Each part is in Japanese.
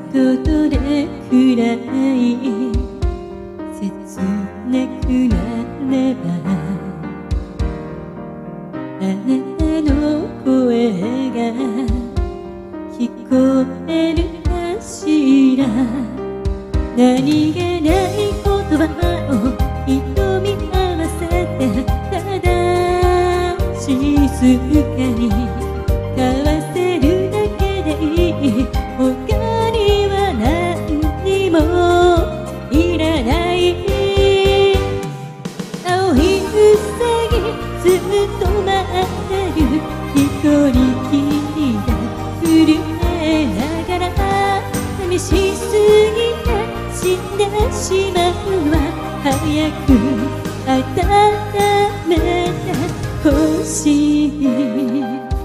とどれくらい切なくなればあなたの声が聞こえるかしら。何気ない言葉を瞳合わせてただ静かに交わせるだけでいい。他には何にもいらない。青いウサギずっと待ってる。一人きりで震えながら寂しすぎて死んでしまうわ。早く温めてほしい。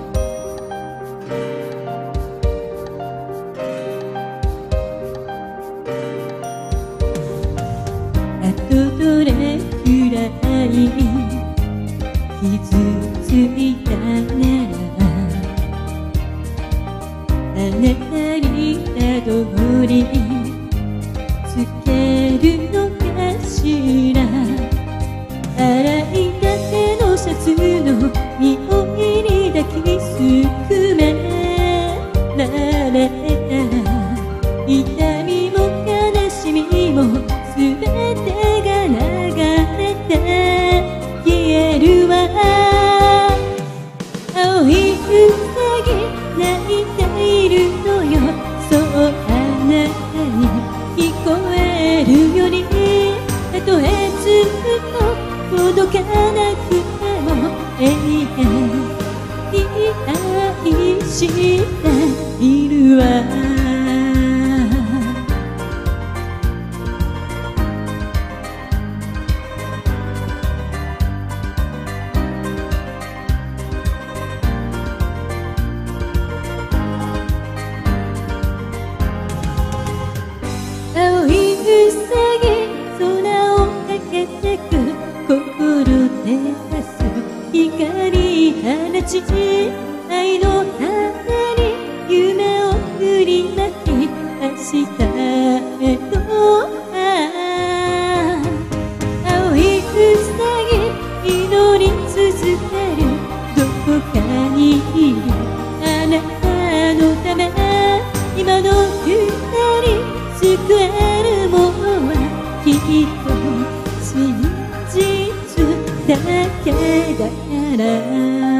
あとどれくらい傷ついたならあなたにたどりつけるのかしら。洗いたてのシャツの匂いに抱きすくめられたら痛みも悲しみも全てが流れて消えるわ。青いウサギ泣いているのよ。そうあなたに聞こえるよりたとえずっと届かなくても永遠に愛しているわ。青いウサギ空を駆けてく心照らす光放ち愛の種に夢を振りまき明日へと青いウサギ祈り続ける。どこかにいるあなたのため今の二人救えるものはきっと真実だけだから。